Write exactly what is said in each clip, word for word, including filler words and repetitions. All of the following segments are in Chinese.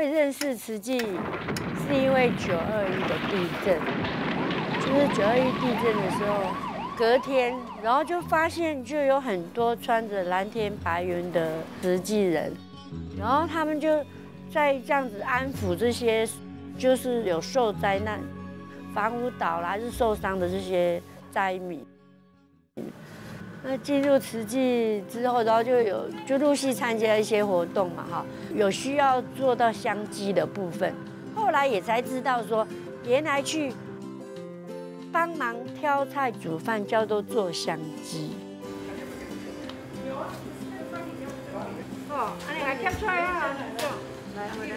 会认识慈济，是因为九二一的地震，就是九二一地震的时候，隔天，然后就发现就有很多穿着蓝天白云的慈济人，然后他们就在这样子安抚这些，就是有受灾难、房屋倒啦还是受伤的这些灾民。那进入慈济之后，然后就有就陆续参加一些活动嘛，哈，有需要做到香鸡的部分。后来也才知道说，原来去帮忙挑菜煮饭叫做做香鸡。哦，安尼来夹出来啊！来，来。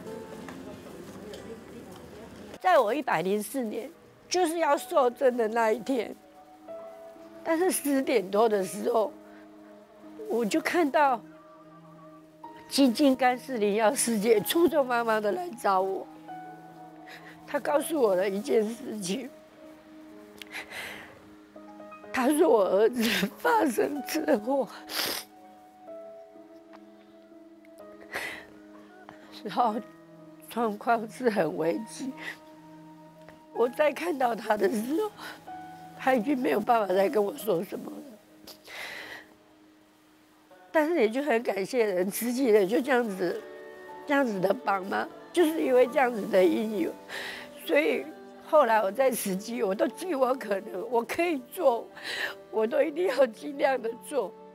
在我一百零四年，就是要受证的那一天。但是十点多的时候，我就看到基金干事林耀师姐匆匆忙忙的来找我。她告诉我了一件事情，她说我儿子发生车祸，然后状况是很危急。我再看到他的时候，他已经没有办法再跟我说什么了。但是也就很感谢人，慈济人就这样子，这样子的帮忙，就是因为这样子的因缘，所以后来我在慈济，我都尽我可能，我可以做，我都一定要尽量的做。